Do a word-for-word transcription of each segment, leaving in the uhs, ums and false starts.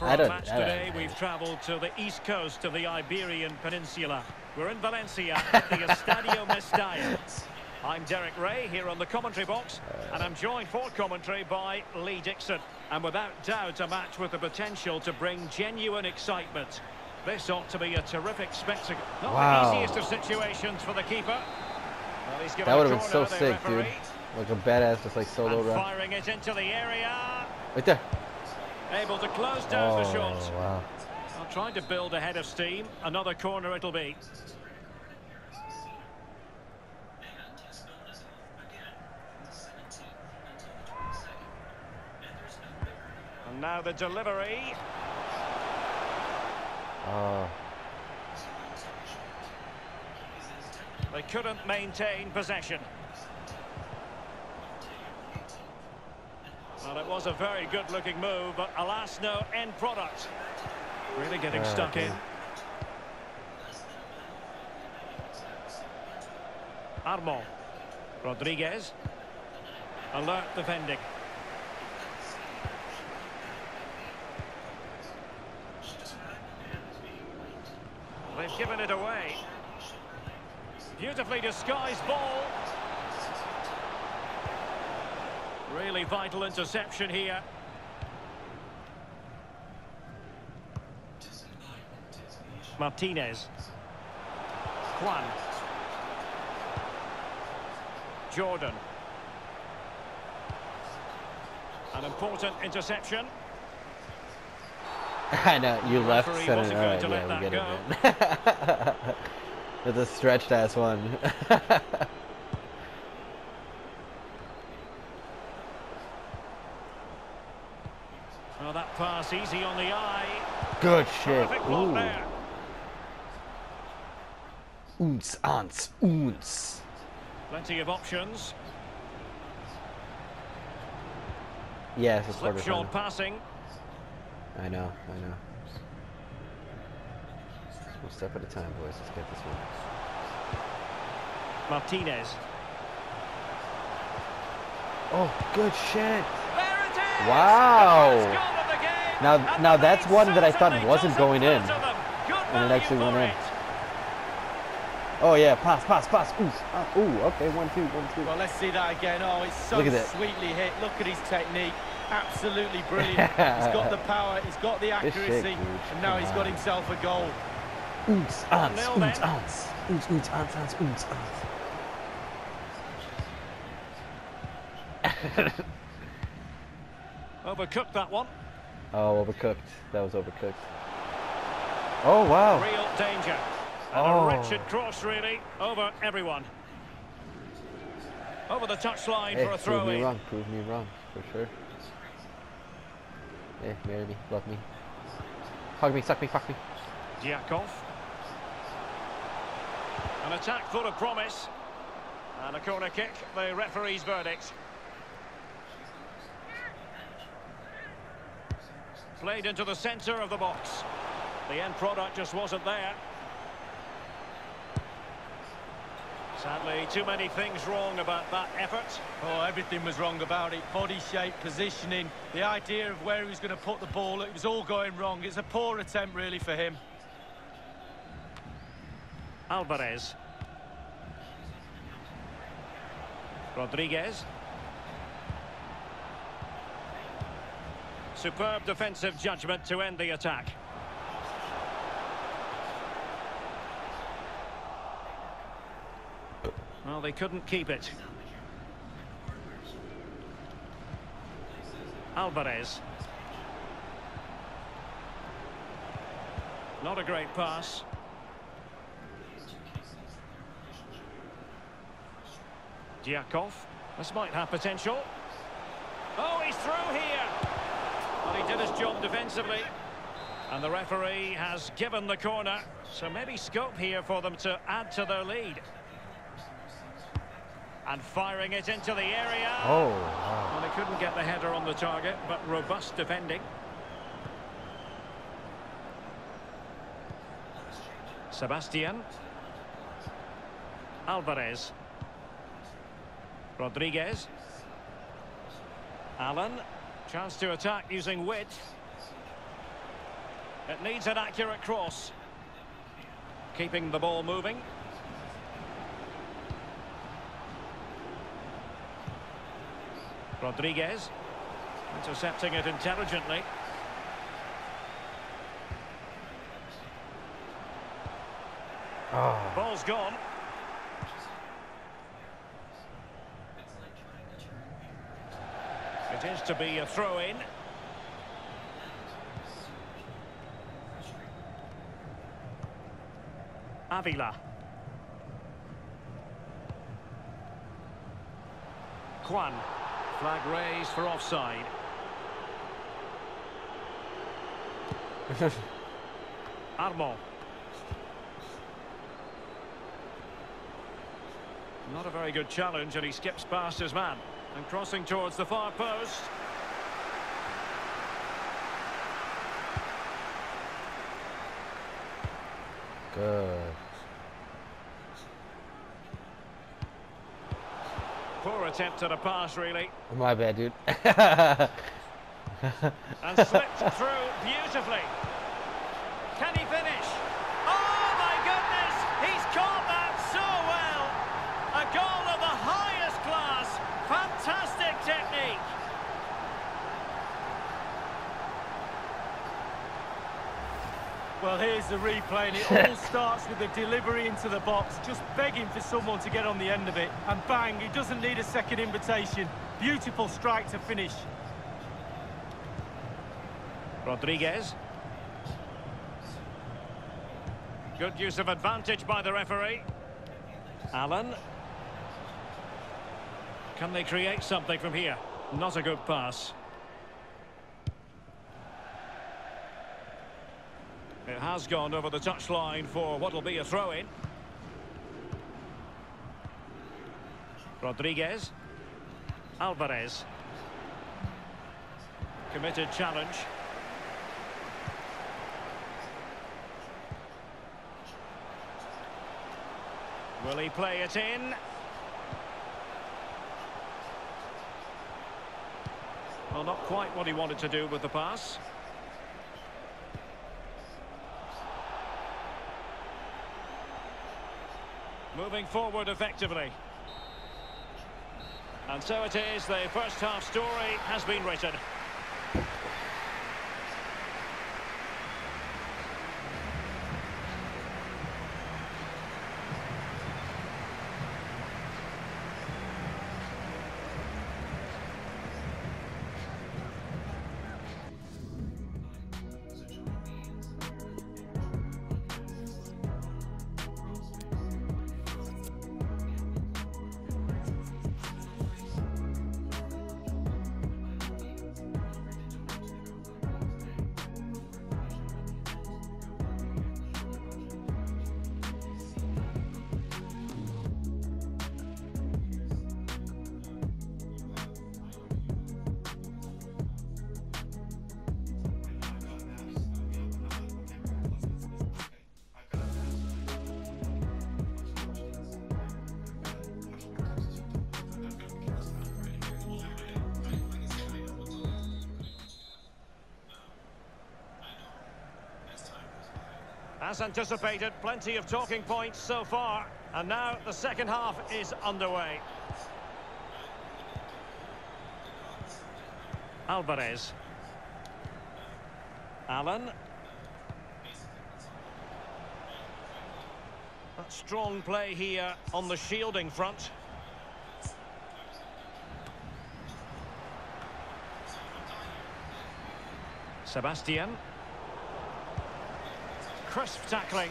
I our don't, match I don't today, know. we've travelled to the east coast of the Iberian Peninsula. We're in Valencia at the Estadio Mestalla. I'm Derek Ray here on the commentary box, and I'm joined for commentary by Lee Dixon. And without doubt, a match with the potential to bring genuine excitement. This ought to be a terrific spectacle. Not Wow. the easiest of situations for the keeper. Well, he's given That would a have been so corner, the sick, dude. referee. Like a badass, just like solo And run. firing it into the area. Right there. Able to close down Oh, the shot. wow. Well, trying to build a head of steam. Another corner it'll be. And now the delivery. Oh. They couldn't maintain possession. Well, it was a very good-looking move, but alas, no end product. Really getting Ah, stuck okay. in. Armand. Rodriguez. Alert defending. They've given it away. Beautifully disguised ball. Really vital interception here. Martinez. Juan. Jordan. An important interception. I know, you left Referee center. wasn't Alright, going to yeah, let we that get it, man. That's a stretched ass one. Well, that pass easy on the eye. Good shit. Perfect block Ooh. there. Oons, ants, oons. Plenty of options. Yeah, it's a quarter Slipshod final. passing. I know, I know. One step at a time, boys. Let's get this one. Martinez. Oh, good shit. There it is! Wow. The first goal of the game. Now, And now the that's lead one that I thought certainly wasn't doesn't going in, flatter them. Good and it value actually went for in. it. Oh yeah, pass, pass, pass. Ooh, uh, ooh, okay, one, two, one, two. Well, let's see that again. Oh, it's so Look at that. sweetly hit. Look at his technique. Absolutely brilliant. He's got the power, he's got the Good shit, accuracy, dude. and now Come he's on. got himself a goal. Oons, ants, nil oons, then. ants. Oons, oons, ants, ants, oons, ants. Overcooked that one. Oh, overcooked. That was overcooked. Oh, wow. Real danger. And Oh. a wretched cross, really, over everyone. Over the touchline Hey, for a prove throw me in. wrong, prove me wrong, for sure. Hey, marry me, love me. Hug me, suck me, fuck me. Diakov. An attack full of promise. And a corner kick, the referee's verdict. Played into the centre of the box. The end product just wasn't there. Sadly, too many things wrong about that effort. Oh, everything was wrong about it. Body shape, positioning, the idea of where he was going to put the ball. It was all going wrong. It's a poor attempt, really, for him. Alvarez. Rodriguez. Superb defensive judgment to end the attack. Well, they couldn't keep it. Alvarez. Not a great pass. Diakov. This might have potential. Oh, he's through here. Well, he did his job defensively. And the referee has given the corner. So maybe scope here for them to add to their lead. And firing it into the area. Oh, wow. Well, they couldn't get the header on the target, but robust defending. Sebastian. Alvarez. Rodriguez. Allen. Chance to attack using width. It needs an accurate cross. Keeping the ball moving. Rodriguez. Intercepting it intelligently. Oh. Ball's gone. It is to be a throw-in. Avila. Kwan. Flag raised for offside. Armand. Not a very good challenge, and he skips past his man. And crossing towards the far post. Good. Poor attempt at a pass, really. My bad, dude. And slipped through beautifully. Can he finish? Oh, my goodness! He's caught that so well! A goal of the highest class. Fantastic technique. Well, here's the replay, and it all starts with the delivery into the box, just begging for someone to get on the end of it. And bang, he doesn't need a second invitation. Beautiful strike to finish. Rodriguez. Good use of advantage by the referee. Allen. Can they create something from here? Not a good pass. It has gone over the touchline for what will be a throw-in. Rodriguez. Alvarez. Committed challenge. Will he play it in? Well, not quite what he wanted to do with the pass. Moving forward effectively. And so it is, the first half story has been written. As anticipated, plenty of talking points so far, and now the second half is underway. Alvarez. Allen. That strong play here on the shielding front. Sebastian. Crisp tackling.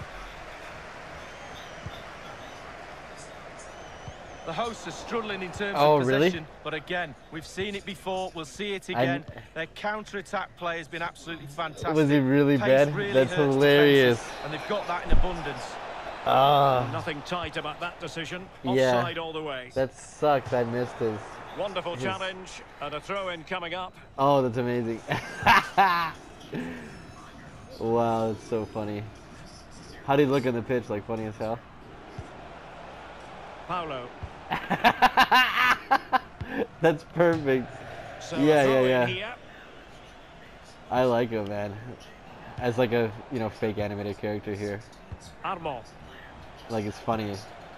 The hosts are struggling in terms oh, of possession, really? but again, we've seen it before, we'll see it again. I'm... Their counter-attack play has been absolutely fantastic. Was he really Pace bad? really That's hurts hilarious. defenses, and they've got that in abundance. Ah. Nothing tight about that decision. Yeah. Offside all the way. That sucks. I missed his. Wonderful his... challenge and a throw-in coming up. Oh, that's amazing. Wow, that's so funny. How do you look on the pitch? Like funny as hell. Paulo. That's perfect. So yeah, yeah, yeah. Here. I like him, man. as like a, you know, fake animated character here. Armand. Like it's funny.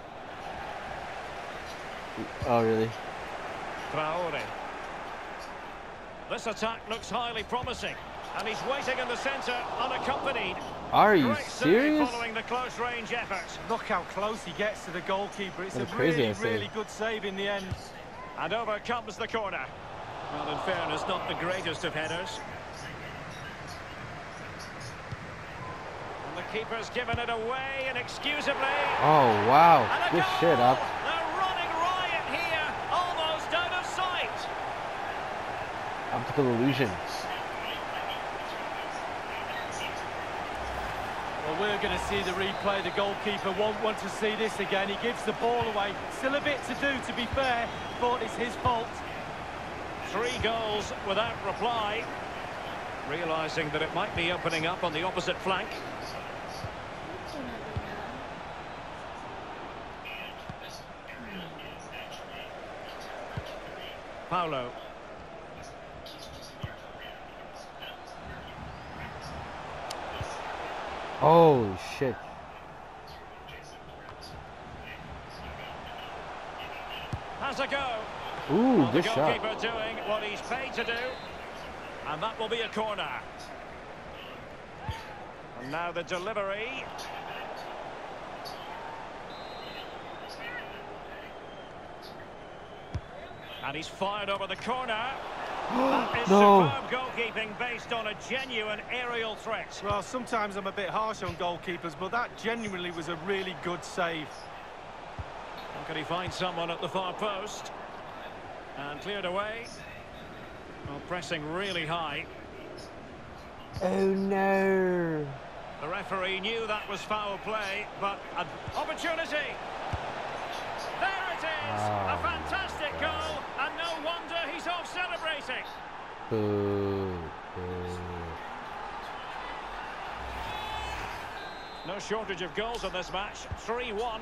Oh really? Traore. This attack looks highly promising, and he's waiting in the centre unaccompanied. Are you Great serious? save following the close range effort. Look how close he gets to the goalkeeper. It's What a a crazy really, save. really good save in the end. And over comes the corner. Well, in fairness, not the greatest of headers. And the keeper's given it away inexcusably. Oh wow! And a Good goal! shit up. They're running riot here, almost out of sight. Optical illusion. Well, we're going to see the replay. The goalkeeper won't want to see this again. He gives the ball away. Still a bit to do, to be fair, but it's his fault. Three goals without reply. Realising that it might be opening up on the opposite flank. Paulo. Oh shit! Has a go. Ooh, Well, the good shot. goalkeeper doing what he's paid to do. And that will be a corner. And now the delivery. And he's fired over the corner. That is No. superb goalkeeping based on a genuine aerial threat. Well, sometimes I'm a bit harsh on goalkeepers, but that genuinely was a really good save. How can he find someone at the far post? And cleared away. Well, pressing really high. Oh no! The referee knew that was foul play, but an opportunity. There it is! Oh, a fantastic goal, and no wonder he's off celebrating. Boo! Boo! No shortage of goals in this match. three one.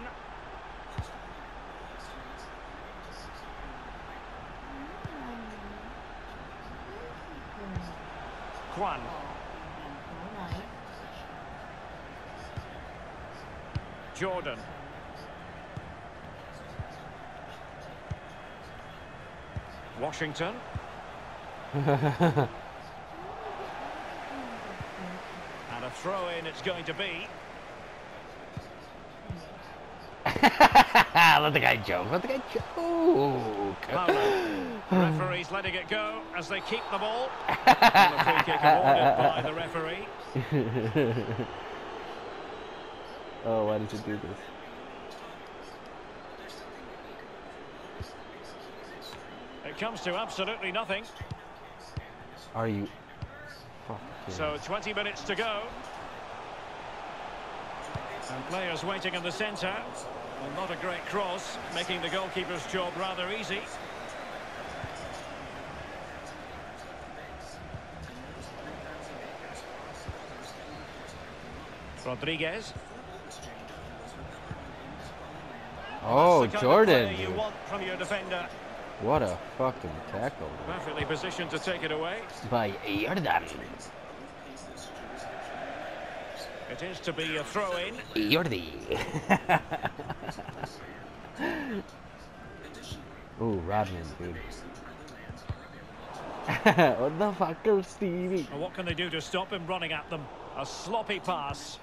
Juan. Jordan. Washington. And a throw-in it's going to be. Let the guy joke. Let the guy joke. Paulo. Referee's letting it go as they keep the ball. And the free kick awarded by the referee. Oh, why did you do this? It comes to absolutely nothing. Are you? Fuck you. So twenty minutes to go. And players waiting in the centre. Well, not a great cross, making the goalkeeper's job rather easy. Rodriguez. Oh, That's the kind of Jordan! play you want from your defender. What a fucking tackle! Perfectly positioned to take it away. By Jordan. It is to be a throw-in. Jordi. Ooh, Rodman, dude. What the fuck is Stevie? And what can they do to stop him running at them? A sloppy pass.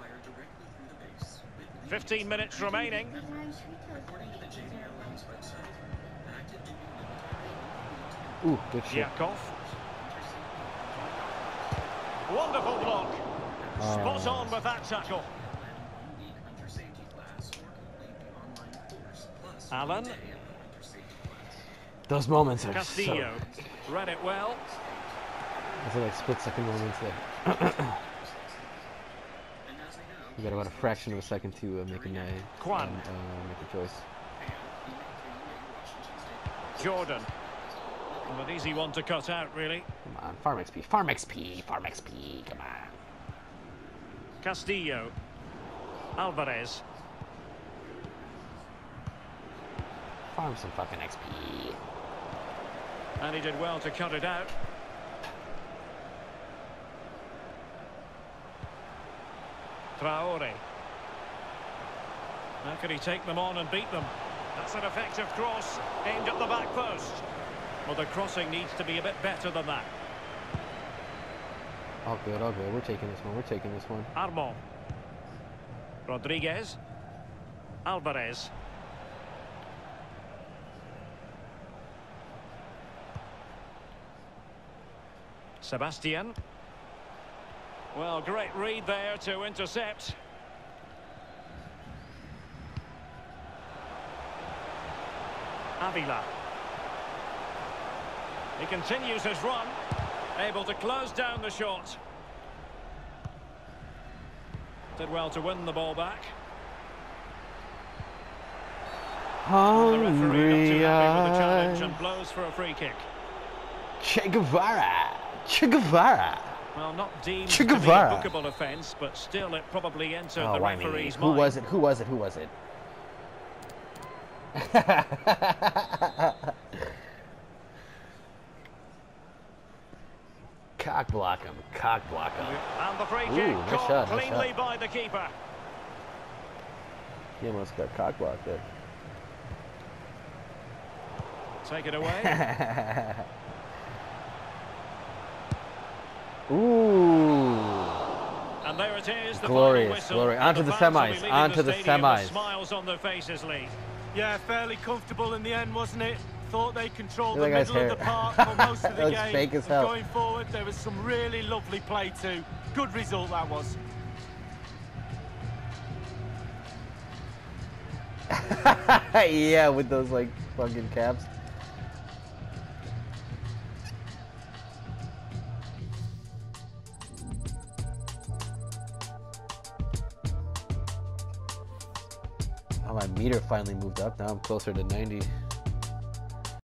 fifteen minutes remaining. Ooh, good shit. Yakov. Wonderful block. Spot Oh. on with that tackle. Alan. Those moments are Castillo. so... Read it well. Those are like split second moments there. You got about a fraction of a second to uh, make a uh, Juan. um, uh, make a choice. Jordan. Well, an easy one to cut out, really. Come on, farm X P, farm X P, farm X P, come on. Castillo. Alvarez. Farm some fucking X P. And he did well to cut it out. Traore. How can he take them on and beat them? That's an effective cross aimed at the back post. Well, the crossing needs to be a bit better than that. All good, all good. We're taking this one. We're taking this one. Armand. Rodriguez. Alvarez. Sebastian. Well, great read there to intercept. Avila. He continues his run, able to close down the shot. Did well to win the ball back. The referee not too happy with the challenge and blows for a free kick. Che Guevara! Che Guevara! Well, not deemed Che to be a Guevara. bookable offence, but still it probably entered Oh, the why me? referee's Who mind. was it? Who was it? Who was it? Cock block him. Cock block him. And the free Ooh, kick nice caught shot, nice cleanly shot. by the keeper. He almost got cock blocked there. Take it away. Ooh. And there it is, the Glorious, final whistle. glory. And Onto the fans will be semis, leaving onto the stadium with semis. Smiles on their faces, Lee. Yeah, fairly comfortable in the end, wasn't it? Thought they controlled the Look at that middle guy's of the hair. park for most of the That looks game. fake as And hell. going forward, there was some really lovely play too. Good result that was. Yeah, with those like fucking caps. Oh, my meter finally moved up. Now I'm closer to ninety.